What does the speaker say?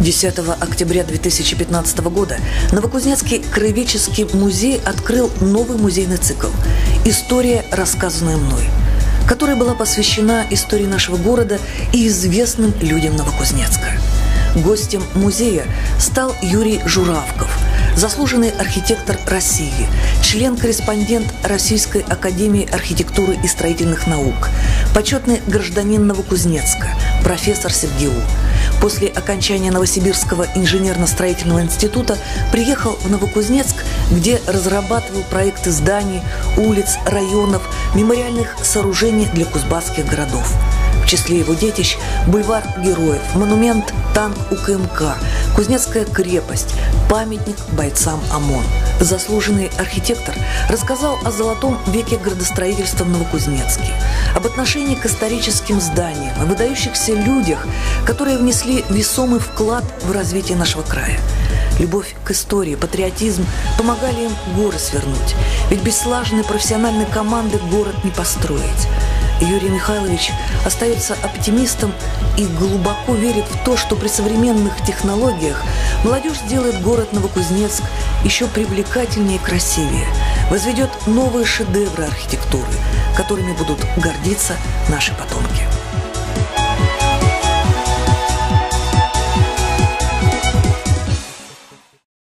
10 октября 2015 года Новокузнецкий краеведческий музей открыл новый музейный цикл «История, рассказанная мной», которая была посвящена истории нашего города и известным людям Новокузнецка. Гостем музея стал Юрий Журавков, заслуженный архитектор России, член-корреспондент Российской академии архитектуры и строительных наук, почетный гражданин Новокузнецка, профессор СевГИУ. После окончания Новосибирского инженерно-строительного института приехал в Новокузнецк, где разрабатывал проекты зданий, улиц, районов, мемориальных сооружений для кузбасских городов. В числе его детищ бульвар Героев, монумент «Танк УКМК», Кузнецкая крепость, памятник бойцам ОМОН. Заслуженный архитектор рассказал о золотом веке градостроительства в Новокузнецке, об отношении к историческим зданиям, о выдающихся людях, которые внесли весомый вклад в развитие нашего края. Любовь к истории, патриотизм помогали им горы свернуть, ведь без слаженной профессиональной команды город не построить. Юрий Михайлович остается оптимистом и глубоко верит в то, что при современных технологиях молодежь сделает город Новокузнецк еще привлекательнее и красивее, возведет новые шедевры архитектуры, которыми будут гордиться наши потомки.